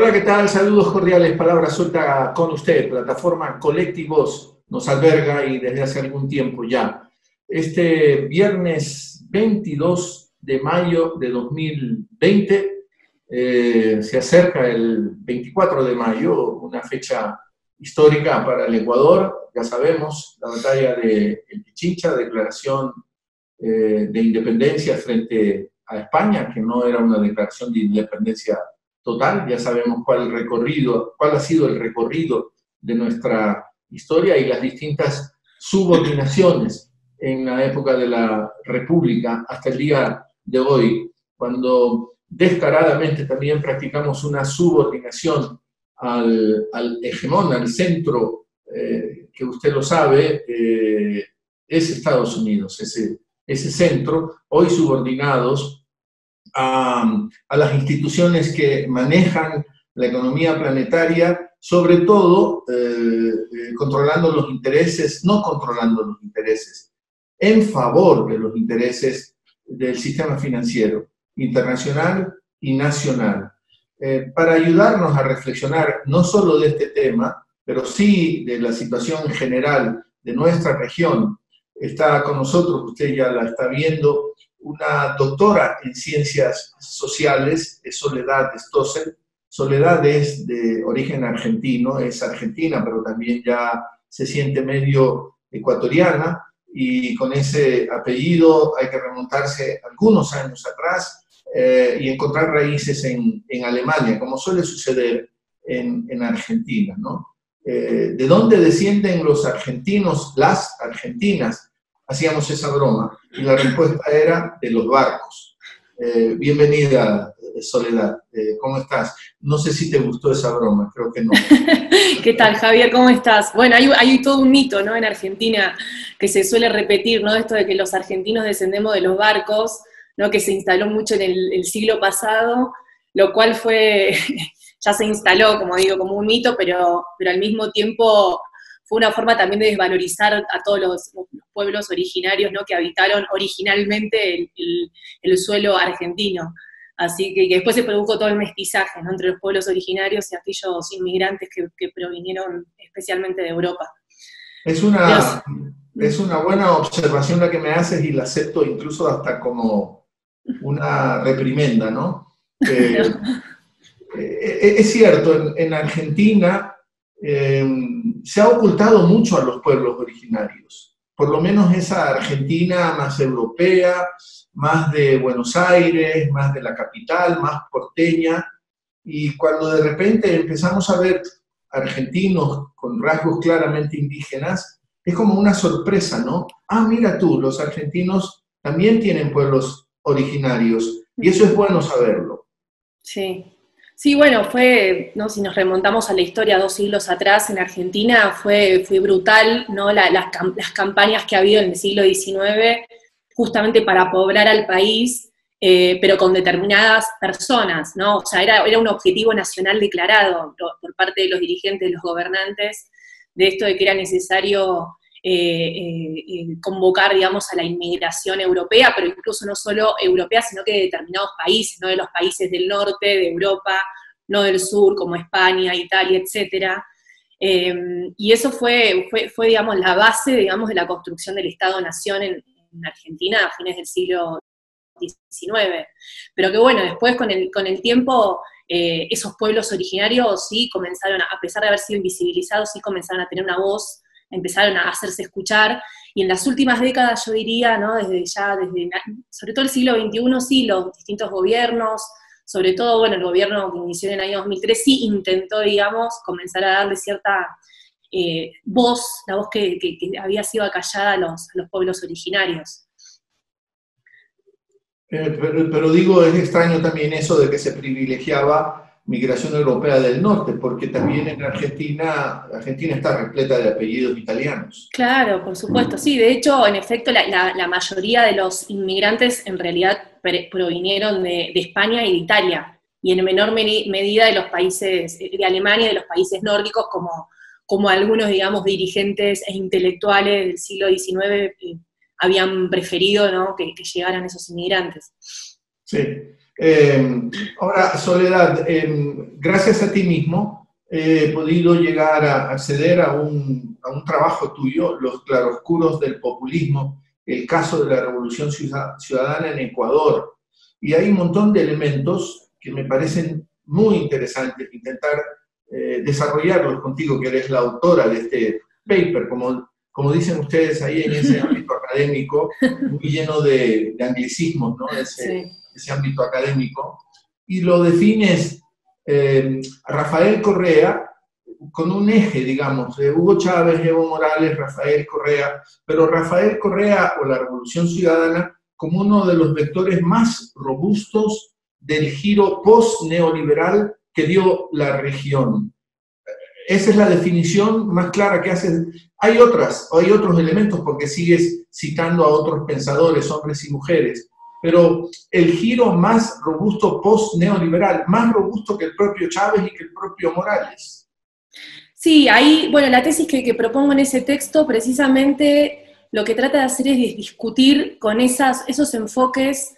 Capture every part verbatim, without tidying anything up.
Hola, ¿qué tal? Saludos cordiales, palabra suelta con usted. Plataforma Colectivos nos alberga y desde hace algún tiempo ya. Este viernes veintidós de mayo de dos mil veinte eh, se acerca el veinticuatro de mayo, una fecha histórica para el Ecuador. Ya sabemos, la batalla de El Pichincha, declaración eh, de independencia frente a España, que no era una declaración de independencia total. Ya sabemos cuál, recorrido, cuál ha sido el recorrido de nuestra historia y las distintas subordinaciones en la época de la República hasta el día de hoy, cuando descaradamente también practicamos una subordinación al, al hegemón, al centro, eh, que usted lo sabe, eh, es Estados Unidos, ese, ese centro, hoy subordinados A, a las instituciones que manejan la economía planetaria, sobre todo eh, eh, controlando los intereses, no controlando los intereses, en favor de los intereses del sistema financiero internacional y nacional. Eh, para ayudarnos a reflexionar no solo de este tema, pero sí de la situación general de nuestra región, está con nosotros, usted ya la está viendo, una doctora en ciencias sociales, es Soledad Stossel. Soledad es de origen argentino, es argentina, pero también ya se siente medio ecuatoriana, y con ese apellido hay que remontarse algunos años atrás eh, y encontrar raíces en, en Alemania, como suele suceder en, en Argentina, ¿no? Eh, ¿De dónde descienden los argentinos, las argentinas? Hacíamos esa broma y la respuesta era de los barcos. Eh, bienvenida, Soledad, eh, ¿cómo estás? No sé si te gustó esa broma, creo que no. ¿Qué tal, Javier? ¿Cómo estás? Bueno, hay, hay todo un mito, ¿no?, en Argentina que se suele repetir, ¿no?, esto de que los argentinos descendemos de los barcos, ¿no?, que se instaló mucho en el, el siglo pasado, lo cual fue, ya se instaló, como digo, como un mito, pero, pero al mismo tiempo fue una forma también de desvalorizar a todos los, los pueblos originarios, ¿no?, que habitaron originalmente el, el, el suelo argentino. Así que, que después se produjo todo el mestizaje, ¿no?, entre los pueblos originarios y aquellos inmigrantes que, que provinieron especialmente de Europa. Es una, es una buena observación la que me haces y la acepto incluso hasta como una reprimenda, ¿no? Eh, eh, es cierto, en, en Argentina eh, se ha ocultado mucho a los pueblos originarios, por lo menos esa Argentina más europea, más de Buenos Aires, más de la capital, más porteña, y cuando de repente empezamos a ver argentinos con rasgos claramente indígenas, es como una sorpresa, ¿no? Ah, mira tú, los argentinos también tienen pueblos originarios, y eso es bueno saberlo. Sí. Sí, bueno, fue, ¿no?, si nos remontamos a la historia dos siglos atrás, en Argentina fue, fue brutal, ¿no?, la, las, las campañas que ha habido en el siglo diecinueve justamente para poblar al país, eh, pero con determinadas personas, ¿no? O sea, era, era un objetivo nacional declarado por, por parte de los dirigentes, de los gobernantes, de esto de que era necesario eh, eh, eh, convocar, digamos, a la inmigración europea, pero incluso no solo europea, sino que de determinados países, ¿no?, de los países del norte, de Europa, no del sur, como España, Italia, etcétera. Eh, y eso fue, fue, fue, digamos, la base, digamos, de la construcción del Estado-Nación en, en Argentina a fines del siglo diecinueve. Pero que bueno, después con el, con el tiempo, eh, esos pueblos originarios sí comenzaron, a pesar de haber sido invisibilizados, sí comenzaron a tener una voz, empezaron a hacerse escuchar, y en las últimas décadas, yo diría, ¿no?, desde ya, desde, sobre todo el siglo veintiuno, sí, los distintos gobiernos, sobre todo, bueno, el gobierno que inició en el año dos mil tres, sí intentó, digamos, comenzar a darle cierta eh, voz, la voz que, que, que había sido acallada a los, a los pueblos originarios. Eh, pero, pero digo, es extraño también eso de que se privilegiaba migración europea del norte, porque también en Argentina, Argentina está repleta de apellidos italianos. Claro, por supuesto, sí. De hecho, en efecto, la, la, la mayoría de los inmigrantes en realidad provinieron de, de España y de Italia, y en menor medida de los países, de Alemania y de los países nórdicos, como, como algunos, digamos, dirigentes e intelectuales del siglo diecinueve eh, habían preferido, ¿no?, que, que llegaran esos inmigrantes. Sí. Eh, ahora, Soledad, eh, gracias a ti mismo he podido llegar a acceder a un, a un trabajo tuyo, Los claroscuros del populismo, el caso de la Revolución Ciudadana en Ecuador. Y hay un montón de elementos que me parecen muy interesantes, intentar eh, desarrollarlos contigo, que eres la autora de este paper, como, como dicen ustedes ahí en ese ámbito académico, muy lleno de, de anglicismos, ¿no? Ese, sí. ese ámbito académico. Y lo defines, eh, Rafael Correa, con un eje, digamos, de Hugo Chávez, Evo Morales, Rafael Correa, pero Rafael Correa o la Revolución Ciudadana como uno de los vectores más robustos del giro post-neoliberal que dio la región. Esa es la definición más clara que hace. Hay otras, hay otros elementos porque sigues citando a otros pensadores, hombres y mujeres, pero el giro más robusto post-neoliberal, más robusto que el propio Chávez y que el propio Morales. Sí, ahí, bueno, la tesis que, que propongo en ese texto precisamente lo que trata de hacer es discutir con esas, esos enfoques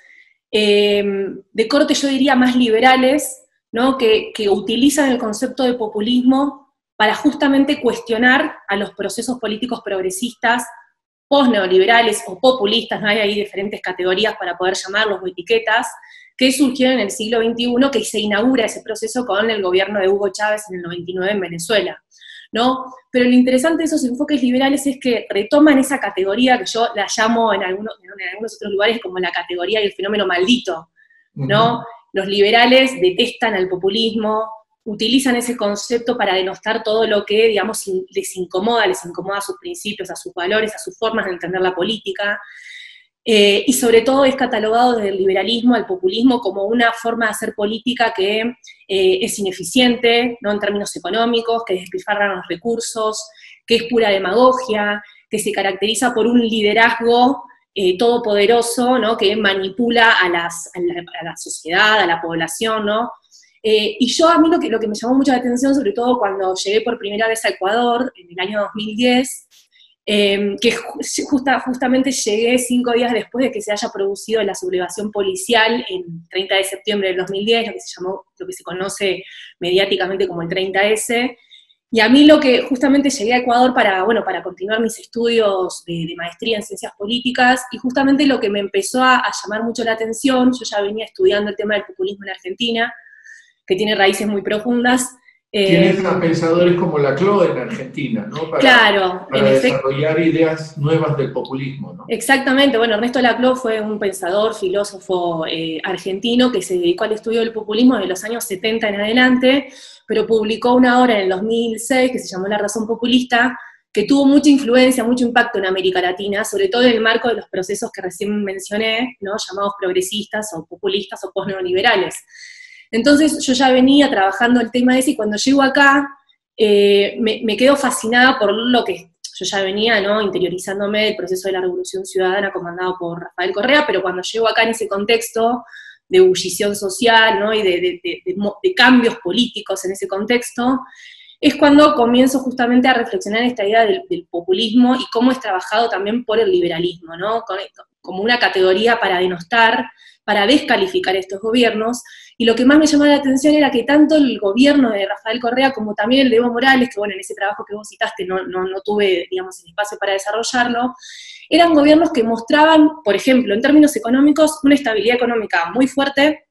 eh, de corte, yo diría, más liberales, ¿no? que, que utilizan el concepto de populismo para justamente cuestionar a los procesos políticos progresistas, post-neoliberales o populistas, ¿no? Hay ahí diferentes categorías para poder llamarlos o etiquetas, que surgieron en el siglo veintiuno, que se inaugura ese proceso con el gobierno de Hugo Chávez en el noventa y nueve en Venezuela, ¿no? Pero lo interesante de esos enfoques liberales es que retoman esa categoría que yo la llamo en algunos, en algunos otros lugares como la categoría del fenómeno maldito, ¿no? Uh-huh. Los liberales detestan al populismo, utilizan ese concepto para denostar todo lo que, digamos, les incomoda, les incomoda a sus principios, a sus valores, a sus formas de entender la política, eh, y sobre todo es catalogado desde el liberalismo al populismo como una forma de hacer política que eh, es ineficiente, ¿no? En términos económicos, que despilfarra los recursos, que es pura demagogia, que se caracteriza por un liderazgo eh, todopoderoso, ¿no? Que manipula a, las, a, la, a la sociedad, a la población, ¿no? Eh, y yo a mí lo que, lo que me llamó mucho la atención, sobre todo cuando llegué por primera vez a Ecuador, en el año dos mil diez, eh, que justa, justamente llegué cinco días después de que se haya producido la sublevación policial en treinta de septiembre del dos mil diez, lo que se llamó, lo que se conoce mediáticamente como el treinta ese, y a mí lo que justamente llegué a Ecuador para, bueno, para continuar mis estudios de, de maestría en ciencias políticas, y justamente lo que me empezó a, a llamar mucho la atención, yo ya venía estudiando el tema del populismo en Argentina, que tiene raíces muy profundas. Tienes eh, a pensadores como Laclau en Argentina, ¿no? Para, claro, para desarrollar ideas nuevas del populismo, ¿no? Exactamente, bueno, Ernesto Laclau fue un pensador, filósofo eh, argentino que se dedicó al estudio del populismo de los años setenta en adelante, pero publicó una obra en el dos mil seis que se llamó La razón populista, que tuvo mucha influencia, mucho impacto en América Latina, sobre todo en el marco de los procesos que recién mencioné, ¿no? Llamados progresistas o populistas o postneoliberales. Entonces yo ya venía trabajando el tema ese y cuando llego acá eh, me, me quedo fascinada por lo que yo ya venía, ¿no? Interiorizándome del proceso de la Revolución Ciudadana comandado por Rafael Correa, pero cuando llego acá en ese contexto de ebullición social, ¿no? Y de, de, de, de, de cambios políticos en ese contexto, es cuando comienzo justamente a reflexionar esta idea del, del populismo y cómo es trabajado también por el liberalismo, ¿no? Con, como una categoría para denostar, para descalificar estos gobiernos, y lo que más me llamó la atención era que tanto el gobierno de Rafael Correa como también el de Evo Morales, que bueno, en ese trabajo que vos citaste no, no, no tuve, digamos, el espacio para desarrollarlo, eran gobiernos que mostraban, por ejemplo, en términos económicos, una estabilidad económica muy fuerte,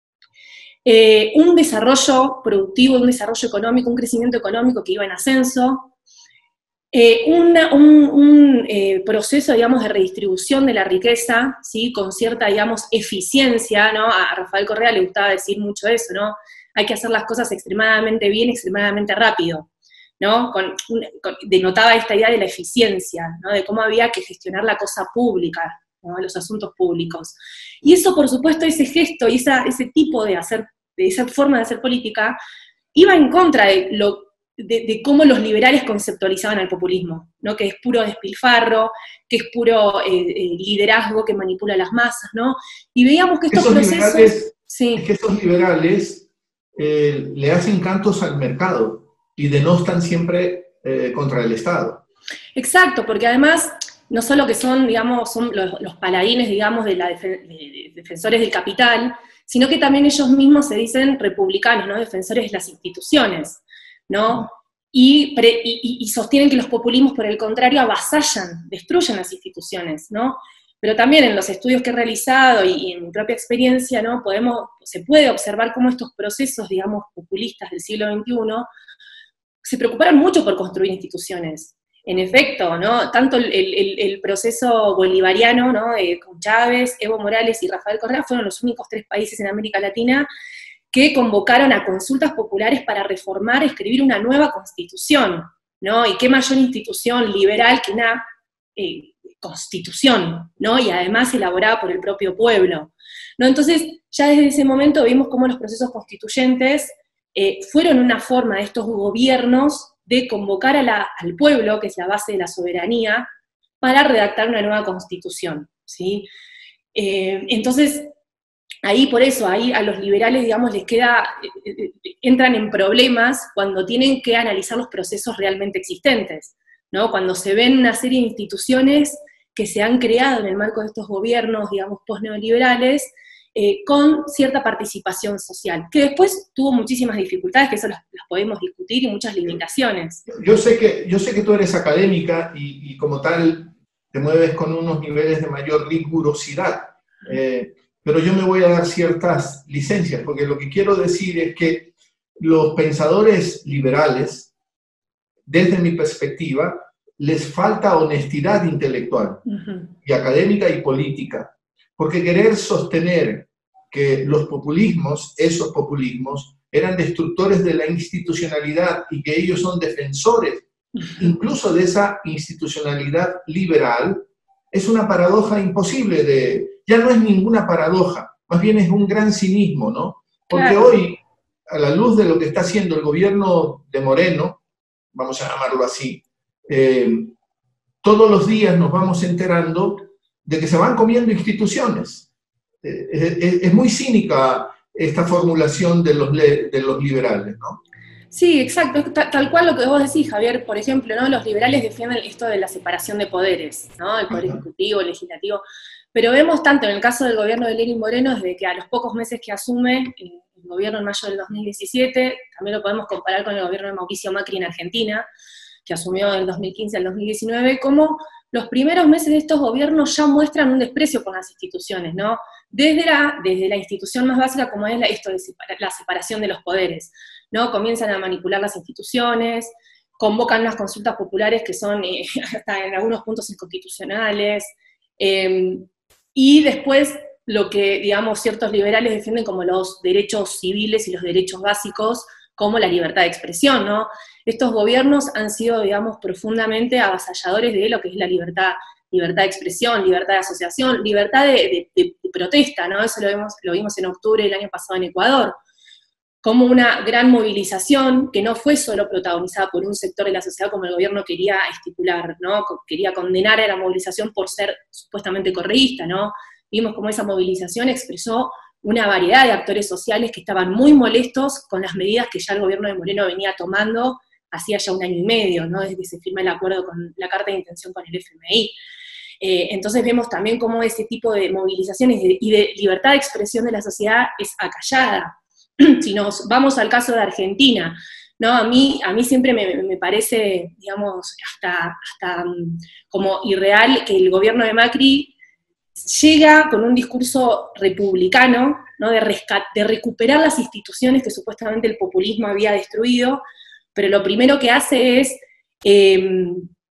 eh, un desarrollo productivo, un desarrollo económico, un crecimiento económico que iba en ascenso, Eh, una, un, un eh, proceso, digamos, de redistribución de la riqueza, ¿sí? Con cierta, digamos, eficiencia, ¿no? A Rafael Correa le gustaba decir mucho eso, ¿no? Hay que hacer las cosas extremadamente bien, extremadamente rápido, ¿no? Con, con, denotaba esta idea de la eficiencia, ¿no? De cómo había que gestionar la cosa pública, ¿no? Los asuntos públicos. Y eso, por supuesto, ese gesto y esa, ese tipo de hacer, de esa forma de hacer política, iba en contra de lo De, de cómo los liberales conceptualizaban al populismo, ¿no? Que es puro despilfarro, que es puro eh, eh, liderazgo que manipula a las masas, ¿no? Y veíamos que estos esos procesos... Liberales, sí. Es que esos liberales eh, le hacen cantos al mercado y denostan siempre eh, contra el Estado. Exacto, porque además no solo que son, digamos, son los, los paladines, digamos, de, la defen de, de defensores del capital, sino que también ellos mismos se dicen republicanos, ¿no? Defensores de las instituciones, ¿no? Y, pre, y, y sostienen que los populismos, por el contrario, avasallan, destruyen las instituciones, ¿no? Pero también en los estudios que he realizado y, y en mi propia experiencia, ¿no? Podemos, se puede observar cómo estos procesos, digamos, populistas del siglo veintiuno se preocuparon mucho por construir instituciones. En efecto, ¿no? Tanto el, el, el proceso bolivariano, ¿no? Eh, con Chávez, Evo Morales y Rafael Correa fueron los únicos tres países en América Latina que convocaron a consultas populares para reformar, escribir una nueva constitución, ¿no? Y qué mayor institución liberal que una eh, constitución, ¿no? Y además elaborada por el propio pueblo, ¿no? Entonces, ya desde ese momento vimos cómo los procesos constituyentes eh, fueron una forma de estos gobiernos de convocar a la, al pueblo, que es la base de la soberanía, para redactar una nueva constitución, ¿sí? Eh, entonces, ahí por eso, ahí a los liberales, digamos, les queda, eh, entran en problemas cuando tienen que analizar los procesos realmente existentes, ¿no? Cuando se ven una serie de instituciones que se han creado en el marco de estos gobiernos, digamos, post-neoliberales, Eh, con cierta participación social, que después tuvo muchísimas dificultades, que eso las, las podemos discutir, y muchas limitaciones. Yo sé que, yo sé que tú eres académica y, y como tal te mueves con unos niveles de mayor rigurosidad, eh, pero yo me voy a dar ciertas licencias, porque lo que quiero decir es que los pensadores liberales, desde mi perspectiva, les falta honestidad intelectual, uh-huh. y académica y política. Porque querer sostener que los populismos, esos populismos, eran destructores de la institucionalidad y que ellos son defensores incluso de esa institucionalidad liberal, es una paradoja imposible de... Ya no es ninguna paradoja, más bien es un gran cinismo, ¿no? Porque claro. Hoy, a la luz de lo que está haciendo el gobierno de Moreno, vamos a llamarlo así, eh, todos los días nos vamos enterando de que se van comiendo instituciones. Eh, es, es muy cínica esta formulación de los, de los liberales, ¿no? Sí, exacto, tal cual lo que vos decís, Javier. Por ejemplo, ¿no? Los liberales defienden esto de la separación de poderes, ¿no? El poder ejecutivo, el legislativo, pero vemos tanto en el caso del gobierno de Lenín Moreno, desde que a los pocos meses que asume, el gobierno en mayo del dos mil diecisiete, también lo podemos comparar con el gobierno de Mauricio Macri en Argentina, que asumió del dos mil quince al dos mil diecinueve, como los primeros meses de estos gobiernos ya muestran un desprecio por las instituciones, ¿no? Desde la, desde la institución más básica, como es la, esto de separa, la separación de los poderes, ¿no? Comienzan a manipular las instituciones, convocan unas consultas populares que son eh, hasta en algunos puntos inconstitucionales, eh, y después lo que, digamos, ciertos liberales defienden como los derechos civiles y los derechos básicos, como la libertad de expresión, ¿no? Estos gobiernos han sido, digamos, profundamente avasalladores de lo que es la libertad, libertad de expresión, libertad de asociación, libertad de, de, de, de protesta, ¿no? Eso lo vimos, lo vimos en octubre del año pasado en Ecuador, como una gran movilización que no fue solo protagonizada por un sector de la sociedad como el gobierno quería estipular, ¿no? Quería condenar a la movilización por ser supuestamente correísta, ¿no? Vimos cómo esa movilización expresó una variedad de actores sociales que estaban muy molestos con las medidas que ya el gobierno de Moreno venía tomando hacía ya un año y medio, ¿no? Desde que se firma el acuerdo con la carta de intención con el F M I. Eh, entonces vemos también cómo ese tipo de movilizaciones y de, y de libertad de expresión de la sociedad es acallada. Si nos vamos al caso de Argentina, ¿no? A mí, a mí siempre me, me parece, digamos, hasta, hasta como irreal que el gobierno de Macri llega con un discurso republicano, ¿no? de, rescat, de recuperar las instituciones que supuestamente el populismo había destruido, pero lo primero que hace es eh,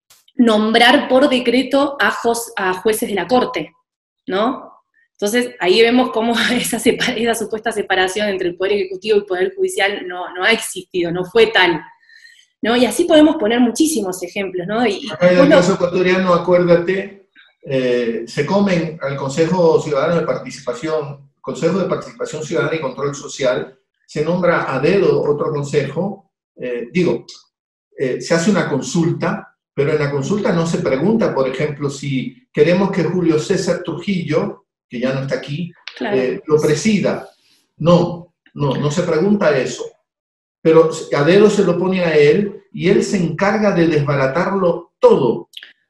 nombrar por decreto a, jos, a jueces de la Corte, ¿no? Entonces, ahí vemos cómo esa, separa, esa supuesta separación entre el Poder Ejecutivo y el Poder Judicial no, no ha existido, no fue tal, ¿no? Y así podemos poner muchísimos ejemplos, ¿no? Y, Acá en el caso ecuatoriano, acuérdate, eh, se comen al Consejo Ciudadano de Participación, Consejo de Participación Ciudadana y Control Social, se nombra a dedo otro consejo, eh, digo, eh, se hace una consulta, pero en la consulta no se pregunta, por ejemplo, si queremos que Julio César Trujillo, que ya no está aquí, claro. eh, lo presida. No, no, no se pregunta eso. Pero a dedo se lo pone a él y él se encarga de desbaratarlo todo.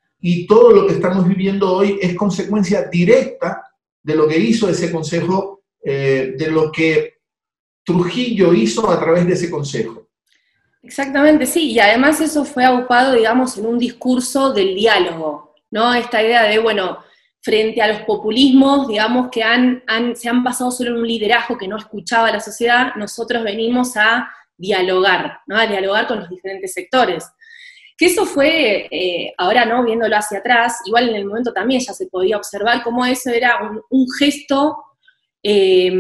Y todo lo que estamos viviendo hoy es consecuencia directa de lo que hizo ese Consejo eh, de lo que Trujillo hizo a través de ese consejo. Exactamente, sí, y además eso fue aupado, digamos, en un discurso del diálogo, ¿no? Esta idea de, bueno, frente a los populismos, digamos, que han, han, se han basado solo en un liderazgo que no escuchaba a la sociedad, nosotros venimos a dialogar, ¿no? A dialogar con los diferentes sectores. Que eso fue, eh, ahora no, viéndolo hacia atrás, igual en el momento también ya se podía observar cómo eso era un, un gesto eh,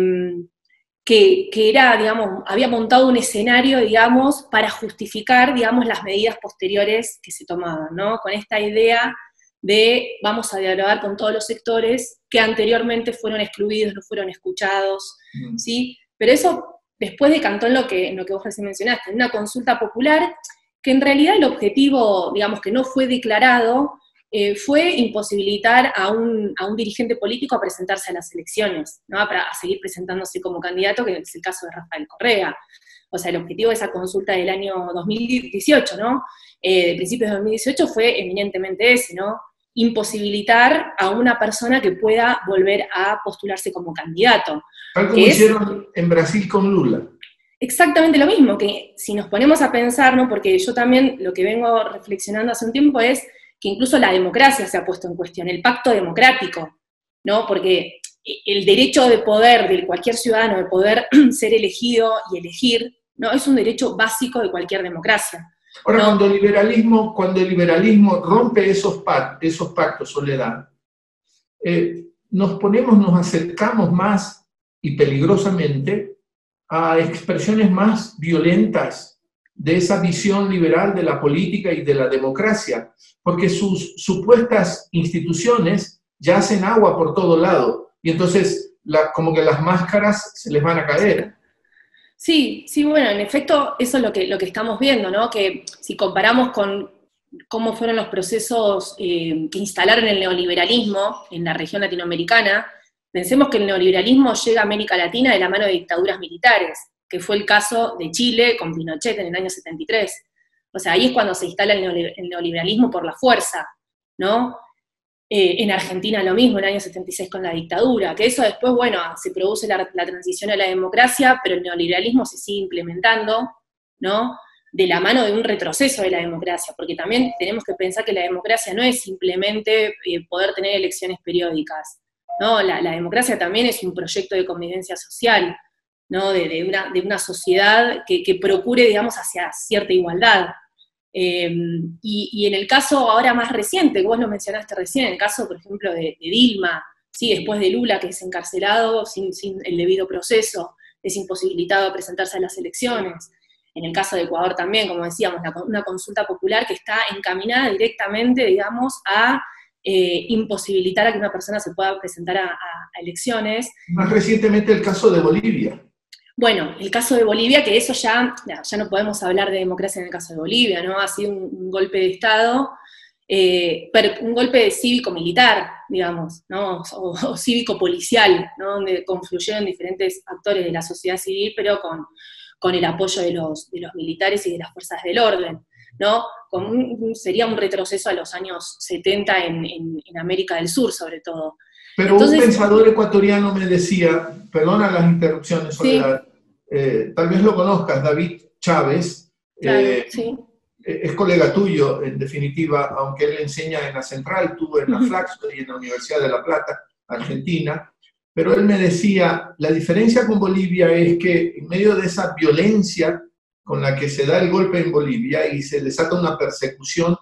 que, que era, digamos, había montado un escenario, digamos, para justificar, digamos, las medidas posteriores que se tomaban, ¿no? Con esta idea de vamos a dialogar con todos los sectores que anteriormente fueron excluidos, no fueron escuchados, mm. ¿sí? Pero eso después decantó en lo que, en lo que vos recién mencionaste, en una consulta popular, que en realidad el objetivo, digamos, que no fue declarado, eh, fue imposibilitar a un, a un dirigente político a presentarse a las elecciones, ¿no? Para, a seguir presentándose como candidato, que es el caso de Rafael Correa. O sea, el objetivo de esa consulta del año dos mil dieciocho, ¿no? Eh, de principios de dos mil dieciocho fue eminentemente ese, ¿no? Imposibilitar a una persona que pueda volver a postularse como candidato. Tal como hicieron en Brasil con Lula. Exactamente lo mismo, que si nos ponemos a pensar, ¿no? Porque yo también lo que vengo reflexionando hace un tiempo es que incluso la democracia se ha puesto en cuestión, el pacto democrático, ¿no? Porque el derecho de poder de cualquier ciudadano, de poder ser elegido y elegir, ¿no? Es un derecho básico de cualquier democracia. Ahora, ¿no? cuando el liberalismo, cuando el liberalismo rompe esos, pactos, esos pactos, Soledad, eh, nos ponemos, nos acercamos más y peligrosamente a expresiones más violentas de esa visión liberal de la política y de la democracia, porque sus supuestas instituciones ya hacen agua por todo lado, y entonces la, como que las máscaras se les van a caer. Sí, sí, bueno, en efecto, eso es lo que, lo que estamos viendo, ¿no? Que si comparamos con cómo fueron los procesos eh, que instalaron el neoliberalismo en la región latinoamericana, pensemos que el neoliberalismo llega a América Latina de la mano de dictaduras militares, que fue el caso de Chile con Pinochet en el año setenta y tres. O sea, ahí es cuando se instala el neoliberalismo por la fuerza, ¿no? Eh, en Argentina lo mismo, en el año setenta y seis con la dictadura, que eso después, bueno, se produce la, la transición a la democracia, pero el neoliberalismo se sigue implementando, ¿no? De la mano de un retroceso de la democracia, porque también tenemos que pensar que la democracia no es simplemente eh, poder tener elecciones periódicas, ¿no? La, la democracia también es un proyecto de convivencia social, ¿no? De, de, una, de una sociedad que, que procure, digamos, hacia cierta igualdad. Eh, y, y en el caso ahora más reciente, que vos lo mencionaste recién, en el caso, por ejemplo, de, de Dilma, ¿sí? Después de Lula, que es encarcelado sin, sin el debido proceso, es imposibilitado a presentarse a las elecciones. En el caso de Ecuador también, como decíamos, la, una consulta popular que está encaminada directamente, digamos, a eh, imposibilitar a que una persona se pueda presentar a, a, a elecciones. Más recientemente el caso de Bolivia. Bueno, el caso de Bolivia, que eso ya, ya no podemos hablar de democracia en el caso de Bolivia, ¿no? Ha sido un, un golpe de Estado, eh, pero un golpe cívico-militar, digamos, ¿no? O, o cívico-policial, ¿no? Donde confluyeron diferentes actores de la sociedad civil, pero con, con el apoyo de los, de los militares y de las fuerzas del orden, ¿no? Con un, sería un retroceso a los años setenta en, en, en América del Sur, sobre todo. Pero Entonces, un pensador ecuatoriano me decía, perdona las interrupciones, Soledad, sí. eh, tal vez lo conozcas, David Chávez, claro, eh, sí. es colega tuyo, en definitiva, aunque él enseña en la Central, tú en la Flaxo y en la Universidad de La Plata, Argentina, pero él me decía, la diferencia con Bolivia es que en medio de esa violencia con la que se da el golpe en Bolivia y se desata una persecución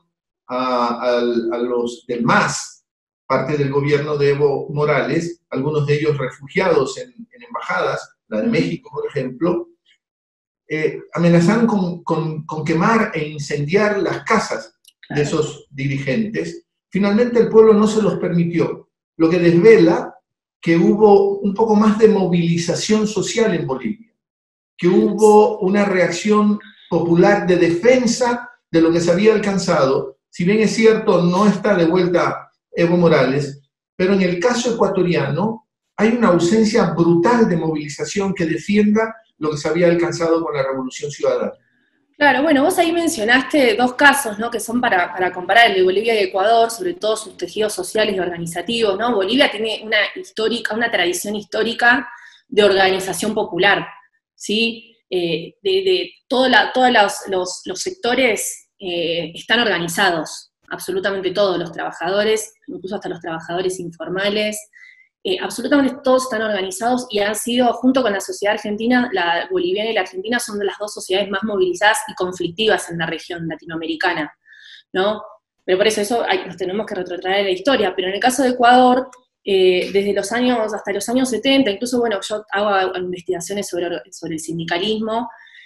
a, a, a los del M A S, parte del gobierno de Evo Morales, algunos de ellos refugiados en, en embajadas, la de México, por ejemplo, eh, amenazaron con, con, con quemar e incendiar las casas de esos dirigentes. Finalmente el pueblo no se los permitió, lo que desvela que hubo un poco más de movilización social en Bolivia, que hubo una reacción popular de defensa de lo que se había alcanzado. Si bien es cierto, no está de vuelta Evo Morales, pero en el caso ecuatoriano hay una ausencia brutal de movilización que defienda lo que se había alcanzado con la Revolución Ciudadana. Claro, bueno, vos ahí mencionaste dos casos, ¿no? Que son para, para comparar, el de Bolivia y Ecuador, sobre todo sus tejidos sociales y organizativos, ¿no? Bolivia tiene una histórica, una tradición histórica de organización popular, ¿sí? Eh, de, de todos la, todos los, los, los sectores eh, están organizados, absolutamente todos, los trabajadores, incluso hasta los trabajadores informales, eh, absolutamente todos están organizados y han sido, junto con la sociedad argentina, la boliviana y la argentina son de las dos sociedades más movilizadas y conflictivas en la región latinoamericana, ¿no? Pero por eso, eso hay, nos tenemos que retrotraer en la historia, pero en el caso de Ecuador, eh, desde los años, hasta los años setenta, incluso, bueno, yo hago investigaciones sobre, sobre el sindicalismo,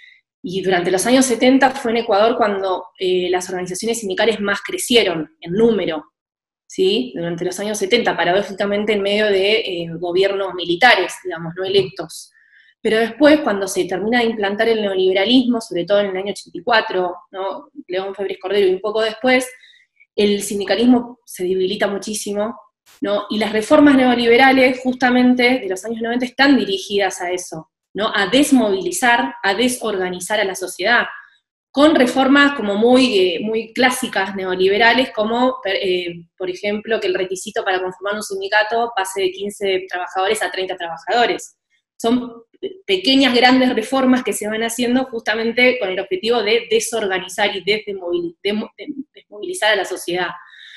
y durante los años setenta fue en Ecuador cuando eh, las organizaciones sindicales más crecieron en número, ¿sí? Durante los años setenta, paradójicamente en medio de eh, gobiernos militares, digamos, no electos. Pero después, cuando se termina de implantar el neoliberalismo, sobre todo en el año ochenta y cuatro, ¿no? León Febres Cordero y un poco después, el sindicalismo se debilita muchísimo, ¿no? Y las reformas neoliberales, justamente, de los años noventa, están dirigidas a eso, ¿no? A desmovilizar, a desorganizar a la sociedad, con reformas como muy, eh, muy clásicas neoliberales, como, eh, por ejemplo, que el requisito para conformar un sindicato pase de quince trabajadores a treinta trabajadores. Son pequeñas, grandes reformas que se van haciendo justamente con el objetivo de desorganizar y desmovilizar a la sociedad.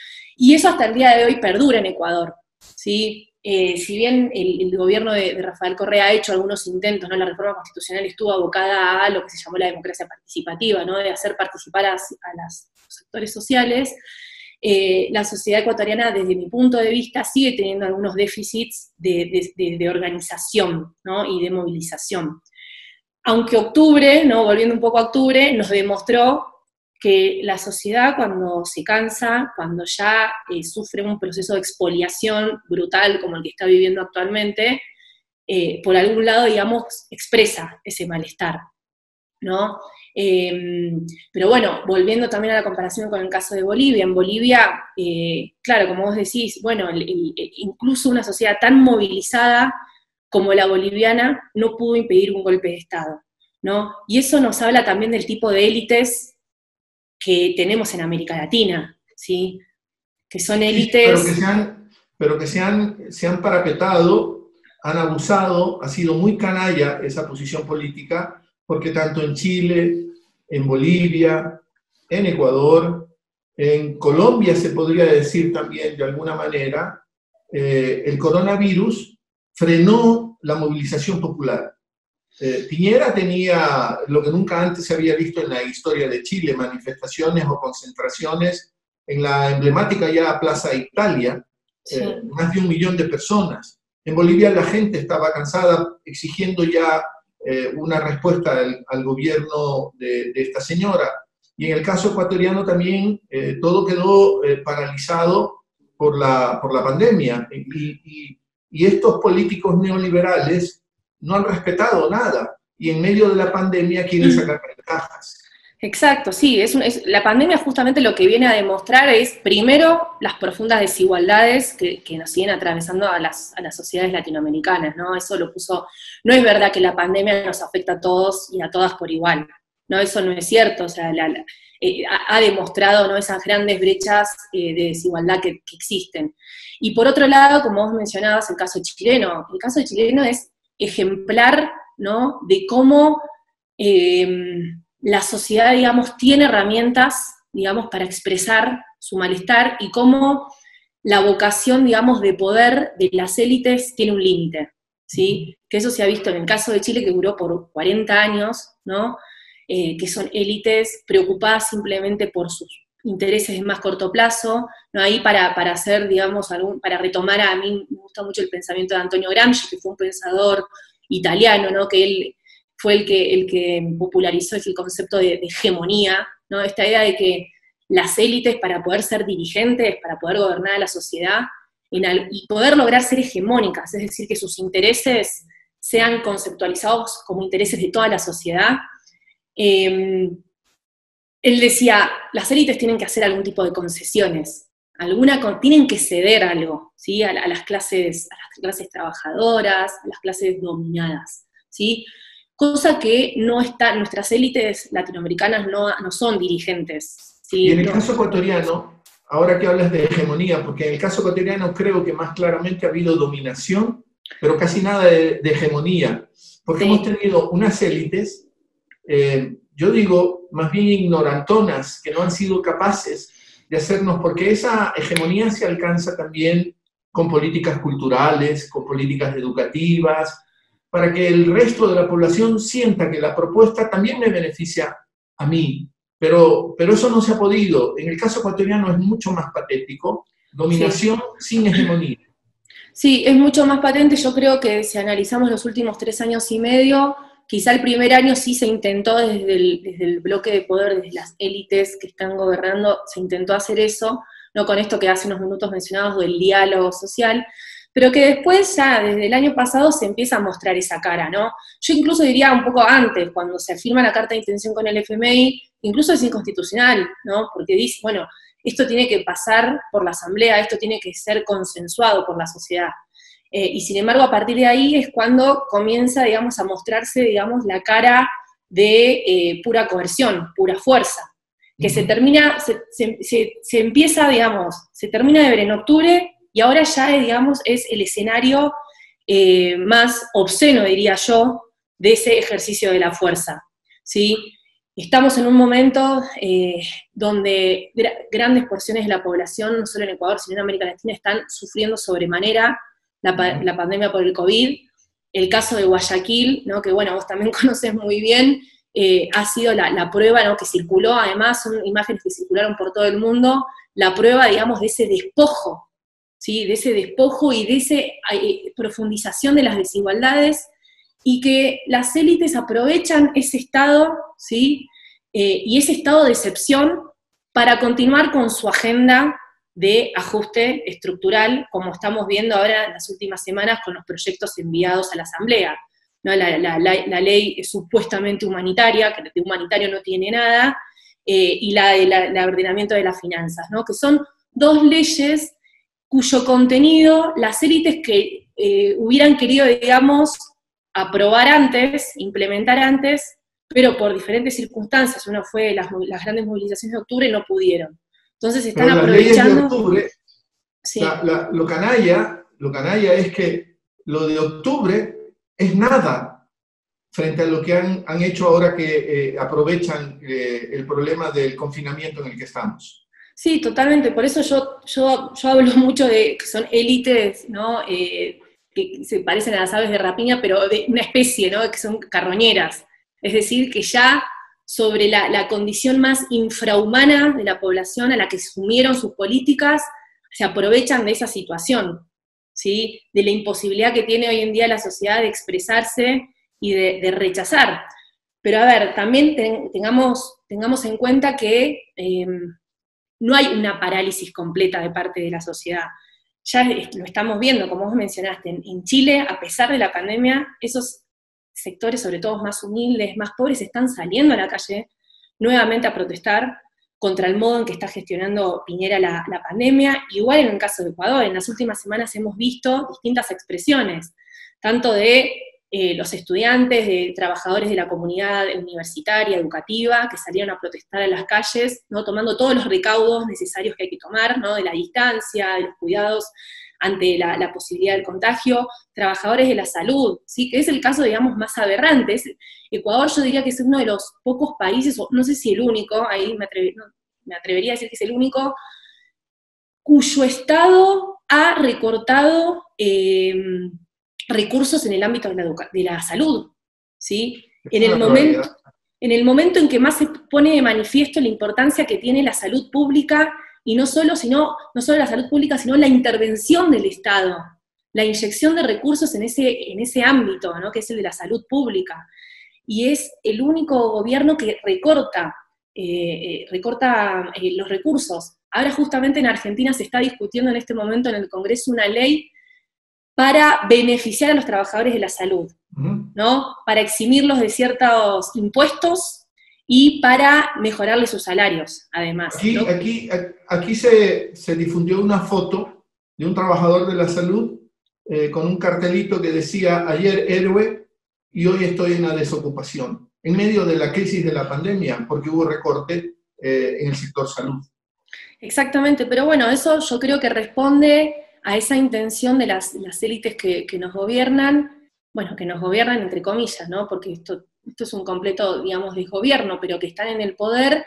Y eso hasta el día de hoy perdura en Ecuador, ¿sí? Eh, si bien el, el gobierno de, de Rafael Correa ha hecho algunos intentos, ¿no? La reforma constitucional estuvo abocada a lo que se llamó la democracia participativa, ¿no? De hacer participar a, a, las, a los sectores sociales, eh, la sociedad ecuatoriana, desde mi punto de vista, sigue teniendo algunos déficits de, de, de, de organización, ¿no? Y de movilización. Aunque octubre, ¿no? Volviendo un poco a octubre, nos demostró que la sociedad, cuando se cansa, cuando ya eh, sufre un proceso de expoliación brutal como el que está viviendo actualmente, eh, por algún lado, digamos, expresa ese malestar, ¿no? Eh, pero bueno, volviendo también a la comparación con el caso de Bolivia, en Bolivia, eh, claro, como vos decís, bueno, el, el, incluso una sociedad tan movilizada como la boliviana no pudo impedir un golpe de Estado, ¿no? Y eso nos habla también del tipo de élites que tenemos en América Latina, ¿sí? Que son élites... Pero que se han, pero que se han, se han parapetado, han abusado, ha sido muy canalla esa posición política, porque tanto en Chile, en Bolivia, en Ecuador, en Colombia se podría decir también de alguna manera, eh, el coronavirus frenó la movilización popular. Eh, Piñera tenía lo que nunca antes se había visto en la historia de Chile, manifestaciones o concentraciones en la emblemática ya Plaza Italia, sí. eh, más de un millón de personas. En Bolivia la gente estaba cansada, exigiendo ya eh, una respuesta al, al gobierno de, de esta señora. Y en el caso ecuatoriano también eh, todo quedó eh, paralizado por la, por la pandemia. Y, y, y estos políticos neoliberales no han respetado nada, y en medio de la pandemia quieren sacar ventajas. Exacto, sí, es, un, es la pandemia justamente lo que viene a demostrar es, primero, las profundas desigualdades que, que nos siguen atravesando a las, a las sociedades latinoamericanas, ¿no? Eso lo puso, no es verdad que la pandemia nos afecta a todos y a todas por igual, ¿no? Eso no es cierto, o sea, la, la, eh, ha, ha demostrado, ¿no? Esas grandes brechas eh, de desigualdad que, que existen. Y por otro lado, como vos mencionabas, el caso chileno, el caso chileno es ejemplar, ¿no? De cómo eh, la sociedad, digamos, tiene herramientas, digamos, para expresar su malestar y cómo la vocación, digamos, de poder de las élites tiene un límite, ¿sí? Que eso se ha visto en el caso de Chile, que duró por cuarenta años, ¿no? Eh, que son élites preocupadas simplemente por sus intereses de más corto plazo, ¿no? Ahí para, para hacer, digamos, algún, para retomar, a mí me gusta mucho el pensamiento de Antonio Gramsci, que fue un pensador italiano, ¿no? Que él fue el que, el que popularizó el concepto de, de hegemonía, ¿no? Esta idea de que las élites, para poder ser dirigentes, para poder gobernar a la sociedad, en al, y poder lograr ser hegemónicas, es decir, que sus intereses sean conceptualizados como intereses de toda la sociedad, eh, él decía, las élites tienen que hacer algún tipo de concesiones, alguna, tienen que ceder algo, ¿sí? a, a, las clases, a las clases trabajadoras, a las clases dominadas, ¿sí? Cosa que no está, nuestras élites latinoamericanas no, no son dirigentes, ¿sí? Y en el no. caso ecuatoriano, ahora que hablas de hegemonía, porque en el caso ecuatoriano creo que más claramente ha habido dominación pero casi nada de, de hegemonía, porque Sí. hemos tenido unas élites, eh, yo digo, más bien ignorantonas, que no han sido capaces de hacernos, porque esa hegemonía se alcanza también con políticas culturales, con políticas educativas, para que el resto de la población sienta que la propuesta también me beneficia a mí. Pero, pero eso no se ha podido. En el caso ecuatoriano es mucho más patético, dominación sí. sin hegemonía. Sí, es mucho más patente. Yo creo que si analizamos los últimos tres años y medio, quizá el primer año sí se intentó desde el, desde el bloque de poder, desde las élites que están gobernando, se intentó hacer eso, no con esto que hace unos minutos mencionados del diálogo social, pero que después ya desde el año pasado se empieza a mostrar esa cara, ¿no? Yo incluso diría un poco antes, cuando se firma la carta de intención con el F M I, incluso es inconstitucional, ¿no? Porque dice, bueno, esto tiene que pasar por la asamblea, esto tiene que ser consensuado por la sociedad. Eh, y sin embargo, a partir de ahí es cuando comienza, digamos, a mostrarse, digamos, la cara de eh, pura coerción, pura fuerza, que uh-huh. se termina, se, se, se, se empieza, digamos, se termina de ver en octubre, y ahora ya, digamos, es el escenario eh, más obsceno, diría yo, de ese ejercicio de la fuerza, ¿sí? Estamos en un momento eh, donde gra grandes porciones de la población, no solo en Ecuador, sino en América Latina, están sufriendo sobremanera la, pa la pandemia por el COVID. El caso de Guayaquil, ¿no? Que bueno, vos también conoces muy bien, eh, ha sido la, la prueba, ¿no? Que circuló, además, son imágenes que circularon por todo el mundo, la prueba, digamos, de ese despojo, ¿sí? De ese despojo y de esa eh, profundización de las desigualdades, y que las élites aprovechan ese estado, ¿sí? Eh, y ese estado de excepción para continuar con su agenda de ajuste estructural, como estamos viendo ahora en las últimas semanas con los proyectos enviados a la Asamblea, ¿no? La, la, la, la ley es supuestamente humanitaria, que de humanitario no tiene nada, eh, y la de ordenamiento de las finanzas, ¿no? Que son dos leyes cuyo contenido las élites que eh, hubieran querido, digamos, aprobar antes, implementar antes, pero por diferentes circunstancias, una fue las, las grandes movilizaciones de octubre, no pudieron. Entonces están pero aprovechando... Las leyes de octubre, sí. la, la, lo, canalla, lo canalla es que lo de octubre es nada frente a lo que han, han hecho ahora que eh, aprovechan eh, el problema del confinamiento en el que estamos. Sí, totalmente. Por eso yo, yo, yo hablo mucho de que son élites, ¿no? Eh, que se parecen a las aves de rapiña, pero de una especie, ¿no? Que son carroñeras. Es decir, que ya sobre la, la condición más infrahumana de la población a la que sumieron sus políticas, se aprovechan de esa situación, ¿sí? De la imposibilidad que tiene hoy en día la sociedad de expresarse y de, de rechazar. Pero a ver, también ten, tengamos, tengamos en cuenta que eh, no hay una parálisis completa de parte de la sociedad. Ya lo estamos viendo, como vos mencionaste, en, en Chile, a pesar de la pandemia, esos sectores, sobre todo más humildes, más pobres, están saliendo a la calle nuevamente a protestar contra el modo en que está gestionando Piñera la, la pandemia. Igual en el caso de Ecuador, en las últimas semanas hemos visto distintas expresiones, tanto de eh, los estudiantes, de trabajadores de la comunidad universitaria, educativa, que salieron a protestar en las calles, ¿no? Tomando todos los recaudos necesarios que hay que tomar, ¿no? De la distancia, de los cuidados ante la, la posibilidad del contagio, trabajadores de la salud, ¿sí? Que es el caso, digamos, más aberrante. Es, Ecuador yo diría que es uno de los pocos países, o no sé si el único, ahí me, atreve, no, me atrevería a decir que es el único, cuyo Estado ha recortado eh, recursos en el ámbito de la, de la salud, ¿sí? En el, momento, en el momento en que más se pone de manifiesto la importancia que tiene la salud pública, y no solo, sino, no solo la salud pública, sino la intervención del Estado, la inyección de recursos en ese, en ese ámbito, ¿no? Que es el de la salud pública. Y es el único gobierno que recorta, eh, recorta eh, los recursos. Ahora justamente en Argentina se está discutiendo en este momento en el Congreso una ley para beneficiar a los trabajadores de la salud, ¿no? Para eximirlos de ciertos impuestos y para mejorarles sus salarios, además. Aquí, ¿no? aquí, aquí se, se difundió una foto de un trabajador de la salud eh, con un cartelito que decía, ayer héroe y hoy estoy en la desocupación, en medio de la crisis de la pandemia, porque hubo recorte eh, en el sector salud. Exactamente, pero bueno, eso yo creo que responde a esa intención de las, las élites que, que nos gobiernan, bueno, que nos gobiernan entre comillas, ¿no? Porque esto, esto es un completo, digamos, desgobierno, pero que están en el poder,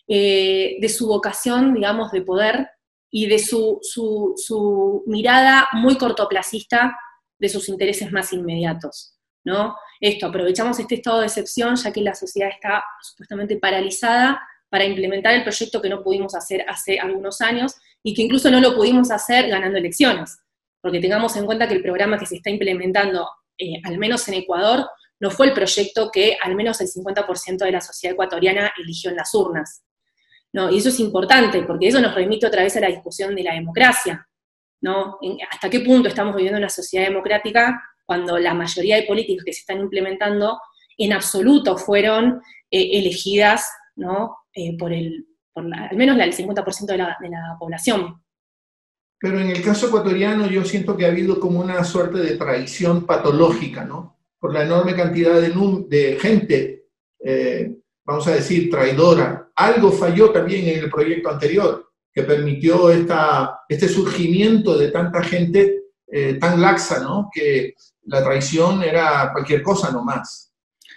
eh, de su vocación, digamos, de poder, y de su, su, su mirada muy cortoplacista de sus intereses más inmediatos, ¿no? Esto, aprovechamos este estado de excepción, ya que la sociedad está supuestamente paralizada, para implementar el proyecto que no pudimos hacer hace algunos años, y que incluso no lo pudimos hacer ganando elecciones, porque tengamos en cuenta que el programa que se está implementando, eh, al menos en Ecuador, no fue el proyecto que al menos el cincuenta por ciento de la sociedad ecuatoriana eligió en las urnas, ¿no? Y eso es importante, porque eso nos remite otra vez a la discusión de la democracia, ¿no? ¿Hasta qué punto estamos viviendo una sociedad democrática cuando la mayoría de políticas que se están implementando en absoluto fueron eh, elegidas, ¿no? eh, por el, por la, al menos la, el cincuenta por ciento de la, de la población? Pero en el caso ecuatoriano yo siento que ha habido como una suerte de traición patológica, ¿no? Por la enorme cantidad de, de gente, eh, vamos a decir, traidora. Algo falló también en el proyecto anterior, que permitió esta, este surgimiento de tanta gente eh, tan laxa, ¿no? Que la traición era cualquier cosa nomás.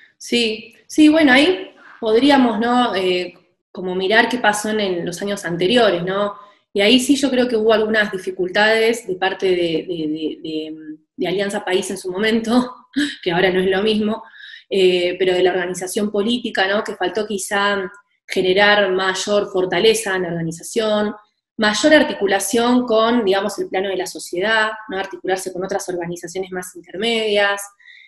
Sí, sí, bueno, ahí podríamos, ¿no? Eh, como mirar qué pasó en, en los años anteriores, ¿no? Y ahí sí yo creo que hubo algunas dificultades de parte de, de, de, de, de Alianza País en su momento, que ahora no es lo mismo, eh, pero de la organización política, ¿no? Que faltó quizá generar mayor fortaleza en la organización, mayor articulación con, digamos, el plano de la sociedad, ¿no? Articularse con otras organizaciones más intermedias.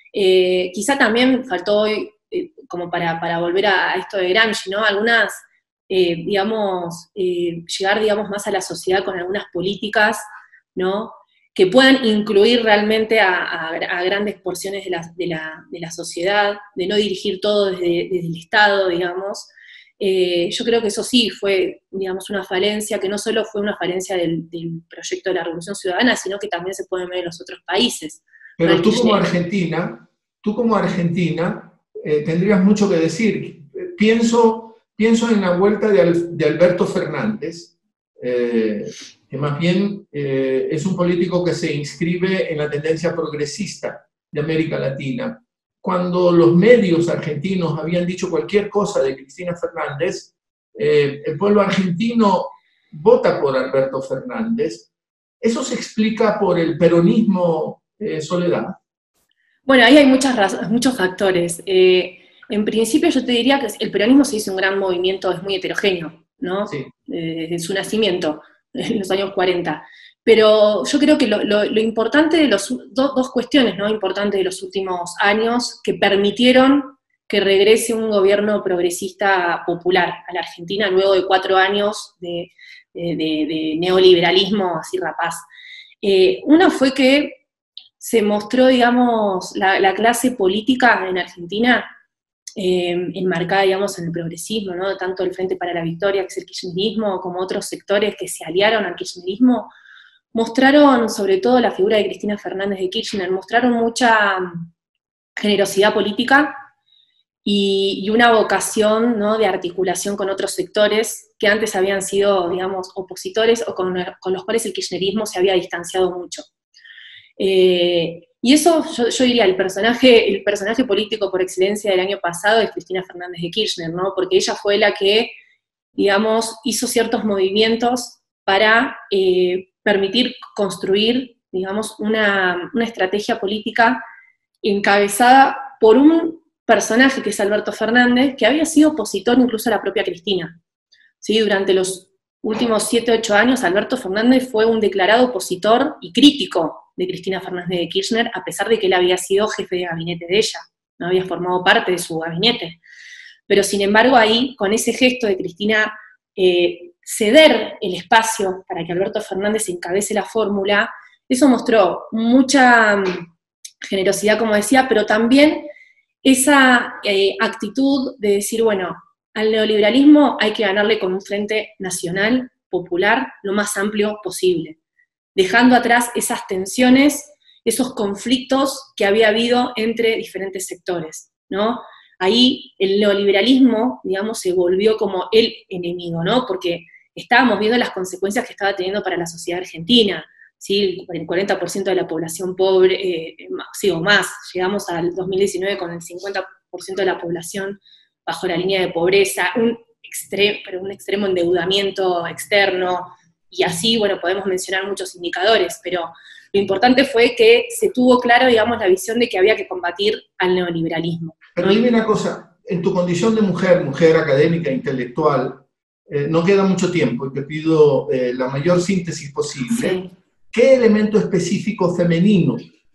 Eh, quizá también faltó, eh, como para, para volver a, a esto de Gramsci, ¿no? Algunas, eh, digamos, eh, llegar, digamos, más a la sociedad con algunas políticas, ¿no? Que puedan incluir realmente a, a, a grandes porciones de la, de, la, de la sociedad, de no dirigir todo desde, desde el Estado, digamos. Eh, yo creo que eso sí fue, digamos, una falencia, que no solo fue una falencia del, del proyecto de la Revolución Ciudadana, sino que también se puede ver en los otros países. Pero ¿no? tú como Argentina, tú como Argentina eh, tendrías mucho que decir. Pienso, pienso en la vuelta de, Al, de Alberto Fernández, eh, que más bien eh, es un político que se inscribe en la tendencia progresista de América Latina. Cuando los medios argentinos habían dicho cualquier cosa de Cristina Fernández, eh, el pueblo argentino vota por Alberto Fernández. ¿Eso se explica por el peronismo, eh, Soledad? Bueno, ahí hay muchas, muchos factores. Eh, en principio yo te diría que el peronismo se hizo un gran movimiento, es muy heterogéneo, ¿no? Sí. Eh, desde su nacimiento, en los años cuarenta. Pero yo creo que lo, lo, lo importante de los, do, dos cuestiones, ¿no? Importantes de los últimos años que permitieron que regrese un gobierno progresista popular a la Argentina luego de cuatro años de, de, de, de neoliberalismo así rapaz. Eh, una fue que se mostró, digamos, la, la clase política en Argentina eh, enmarcada, digamos, en el progresismo, ¿no? Tanto el Frente para la Victoria, que es el kirchnerismo, como otros sectores que se aliaron al kirchnerismo, mostraron, sobre todo la figura de Cristina Fernández de Kirchner, mostraron mucha generosidad política y, y una vocación, ¿no? De articulación con otros sectores que antes habían sido, digamos, opositores o con, con los cuales el kirchnerismo se había distanciado mucho. Eh, y eso, yo, yo diría, el personaje, el personaje político por excelencia del año pasado es Cristina Fernández de Kirchner, ¿no? Porque ella fue la que, digamos, hizo ciertos movimientos para eh, permitir construir, digamos, una, una estrategia política encabezada por un personaje que es Alberto Fernández, que había sido opositor incluso a la propia Cristina. ¿Sí? Durante los últimos siete, ocho años, Alberto Fernández fue un declarado opositor y crítico de Cristina Fernández de Kirchner, a pesar de que él había sido jefe de gabinete de ella, no había formado parte de su gabinete. Pero sin embargo ahí, con ese gesto de Cristina eh, ceder el espacio para que Alberto Fernández encabece la fórmula, eso mostró mucha generosidad, como decía, pero también esa eh, actitud de decir, bueno, al neoliberalismo hay que ganarle con un frente nacional, popular, lo más amplio posible, dejando atrás esas tensiones, esos conflictos que había habido entre diferentes sectores, ¿no? Ahí el neoliberalismo, digamos, se volvió como el enemigo, ¿no? Porque estábamos viendo las consecuencias que estaba teniendo para la sociedad argentina, ¿sí? El cuarenta por ciento de la población pobre, eh, sí, o más, llegamos al dos mil diecinueve con el cincuenta por ciento de la población bajo la línea de pobreza, un extremo, pero un extremo endeudamiento externo, y así, bueno, podemos mencionar muchos indicadores, pero lo importante fue que se tuvo claro, digamos, la visión de que había que combatir al neoliberalismo. Pero dime una cosa, en tu condición de mujer, mujer académica, intelectual, eh, no queda mucho tiempo y te pido eh, la mayor síntesis posible. Sí. ¿Qué elemento específico femenino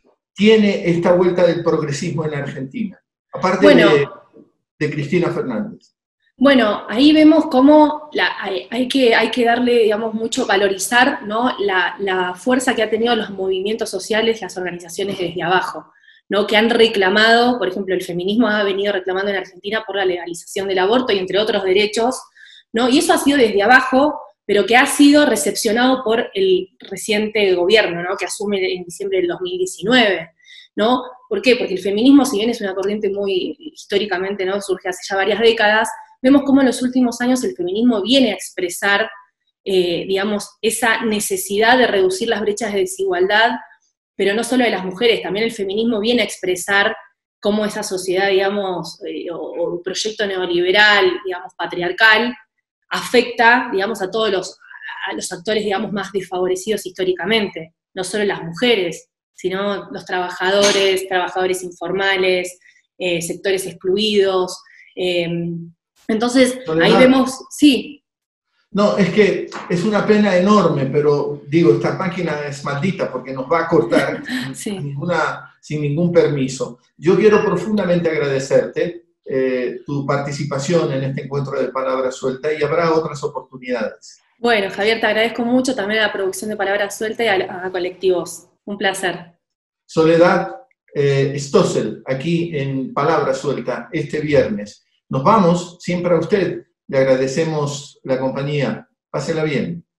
tiene esta vuelta del progresismo en Argentina? Aparte bueno, de, de Cristina Fernández. Bueno, ahí vemos cómo la, hay, hay, que, hay que darle, digamos, mucho, valorizar, ¿no? la, la fuerza que han tenido los movimientos sociales, las organizaciones desde abajo, ¿no? Que han reclamado, por ejemplo, el feminismo ha venido reclamando en Argentina por la legalización del aborto y entre otros derechos, ¿no? Y eso ha sido desde abajo, pero que ha sido recepcionado por el reciente gobierno, ¿no? Que asume en diciembre del dos mil diecinueve, ¿no? ¿Por qué? Porque el feminismo, si bien es una corriente muy históricamente, ¿no? Surge hace ya varias décadas, vemos cómo en los últimos años el feminismo viene a expresar, eh, digamos, esa necesidad de reducir las brechas de desigualdad, pero no solo de las mujeres, también el feminismo viene a expresar cómo esa sociedad, digamos, eh, o, o proyecto neoliberal, digamos, patriarcal, afecta, digamos, a todos los, a los actores, digamos, más desfavorecidos históricamente, no solo las mujeres, sino los trabajadores, trabajadores informales, eh, sectores excluidos. Eh, entonces, Soledad, ahí vemos, sí. No, es que es una pena enorme, pero digo, esta máquina es maldita porque nos va a cortar sí. sin, ninguna, sin ningún permiso. Yo quiero profundamente agradecerte Eh, tu participación en este encuentro de Palabra Suelta y habrá otras oportunidades. Bueno, Javier, te agradezco mucho también a la producción de Palabra Suelta y a, a Colectivos. Un placer. Soledad eh, Stossel, aquí en Palabra Suelta, este viernes. Nos vamos, siempre a usted, le agradecemos la compañía. Pásela bien.